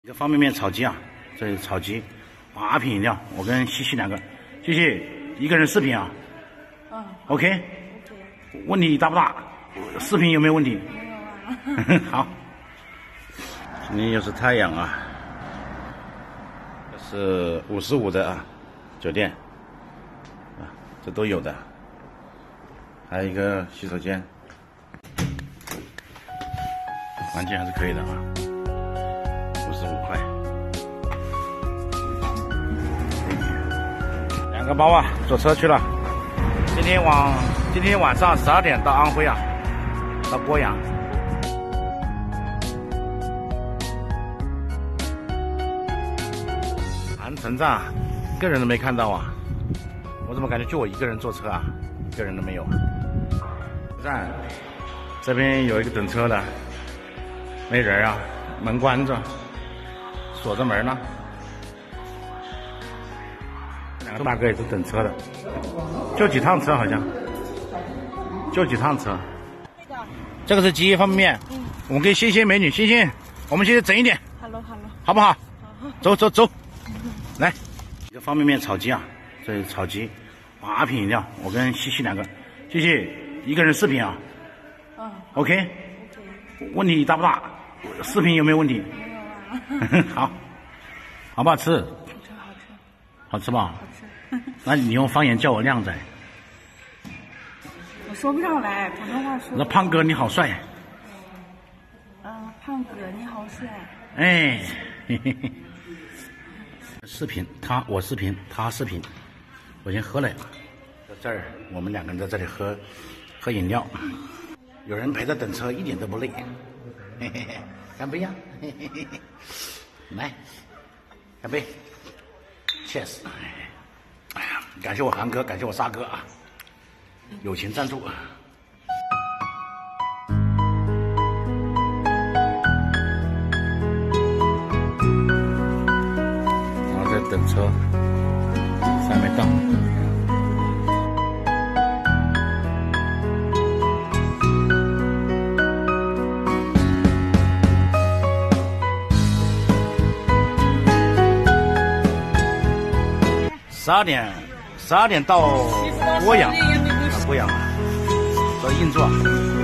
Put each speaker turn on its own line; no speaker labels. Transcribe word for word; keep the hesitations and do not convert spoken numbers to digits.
一个方便面炒鸡啊，这里炒鸡，八瓶饮料，我跟西西两个，西西一个人四瓶啊。
嗯。
OK。
OK。
问题大不大？四瓶有没有问题？
没有啊。
好。今天又是太阳啊，这是五十五的啊，酒店啊，这都有的，还有一个洗手间，环境还是可以的啊。五十五块，两个包啊，坐车去了。今天往今天晚上十二点到安徽啊，到鄱阳。韩城站啊，一个人都没看到啊！我怎么感觉就我一个人坐车啊？一个人都没有。站这边有一个等车的，没人啊，门关着。锁着门呢，两个大哥也是等车的，就几趟车好像，就几趟车。这个是鸡方便面，嗯，我们给欣欣美女，欣欣，我们现在整一点
，Hello Hello，
好不好？
好，
走走走，来，一个方便面炒鸡啊，这里炒鸡，八瓶饮料，我跟西西两个，西西一个人四瓶啊。
嗯。
OK。
OK。
问题大不大？四瓶有没有问题？好，好不好吃？
好吃，好吃，
好吃吧？
好吃。
那你用方言叫我靓仔。
我说不上来，普通话说。
那胖哥你好帅。
嗯，胖哥你好帅。
哎，嘿嘿嘿。视频，他我视频，他视频。我先喝了，在这儿我们两个人在这里喝喝饮料，有人陪着等车，一点都不累。嘿嘿嘿。干杯呀！嘿嘿嘿嘿，来，干杯 ，Cheers！ 哎呀，感谢我韩哥，感谢我沙哥啊，友情赞助。然后在等车，还没到。十二点，十二点到鄱阳，啊，鄱阳，这硬座。